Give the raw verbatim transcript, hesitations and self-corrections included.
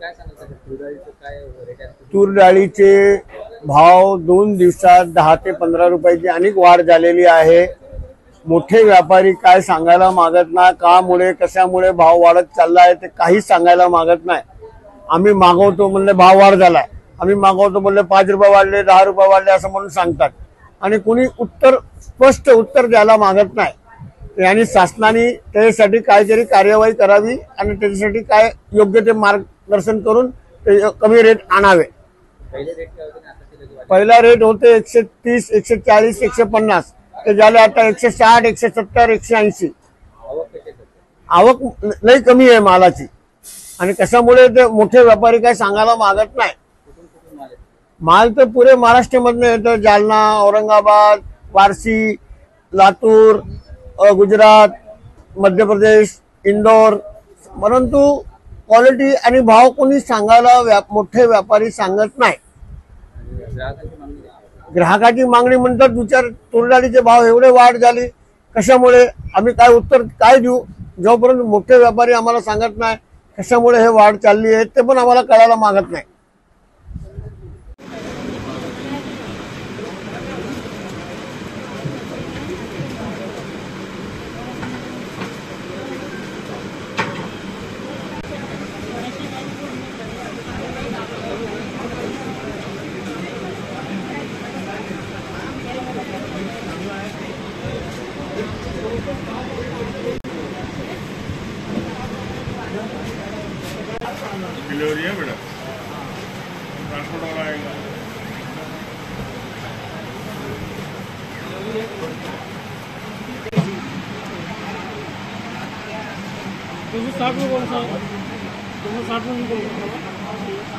तूर डाळीचे भाव दोन दिवसात दहा ते पंधरा रुपयाची अनेक वाढ झालेली आहे। मोठे व्यापारी काय सांगायला मागत नाही, कामुळे कशामुळे भाव वाढत चालला आहे ते काहीच सांगायला मागत नाही। आम्ही मागवतो म्हणले भाव वाढ झालाय, आम्ही मागवतो म्हणले पाच रुपये वाढले, दहा रुपये वाढले असं म्हणून सांगतात आणि कोणी उत्तर स्पष्ट उत्तर द्यायला मागत नाही। आणि शासनाने त्यासाठी काहीतरी कार्यवाही करावी आणि त्याच्यासाठी काय योग्य ते मार्गदर्शन करून ते कमी रेट आणावे। पहिला रेट होते एकशे तीस, एकशे चाळीस, एकशे पन्नास, ते झाले आता एकशे साठ, एकशे सत्तर, एकशे ऐंशी। आवक लई कमी आहे मालाची आणि कशामुळे ते मोठे व्यापारी काय सांगायला मागत नाही। माल तर पुरे महाराष्ट्रामधनं येतो, जालना, औरंगाबाद, वारसी, लातूर, गुजरात, मध्य प्रदेश, इंदौर, परंतु क्वालिटी आणि भाव कोणी सांगायला व्या, मोठे व्यापारी सांगत नाही। ग्राहकाची मागणी म्हणतात विचार तूर डाळीचे भाव एवढे वाढ झाली कशामुळे, आम्ही काय उत्तर काय देऊ जोपर्यंत मोठे व्यापारी आम्हाला सांगत नाही कशामुळे हे वाढ चालली आहे ते पण आम्हाला कळायला मागत नाही। डिलीवरी है बेटा, ट्रांसपोर्ट वाला आएगा। साठ में कौन सा साठ में